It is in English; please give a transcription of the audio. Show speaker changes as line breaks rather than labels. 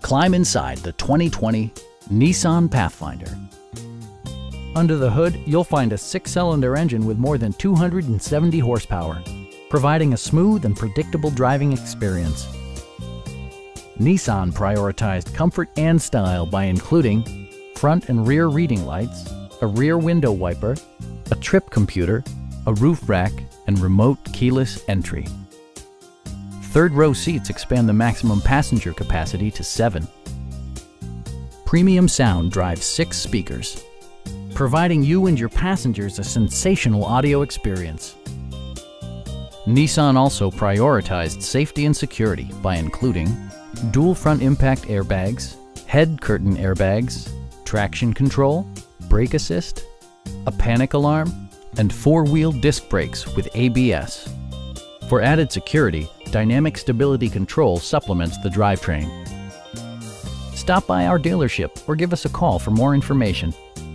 Climb inside the 2020 Nissan Pathfinder. Under the hood, you'll find a 6-cylinder engine with more than 270 horsepower, providing a smooth and predictable driving experience. Nissan prioritized comfort and style by including front and rear reading lights, a rear window wiper, a trip computer, a roof rack, and remote keyless entry. Third-row seats expand the maximum passenger capacity to 7. Premium sound drives 6 speakers, providing you and your passengers a sensational audio experience. Nissan also prioritized safety and security by including dual front impact airbags, head curtain airbags, traction control, brake assist, a panic alarm, and 4-wheel disc brakes with ABS. For added security, dynamic stability control supplements the drivetrain. Stop by our dealership or give us a call for more information.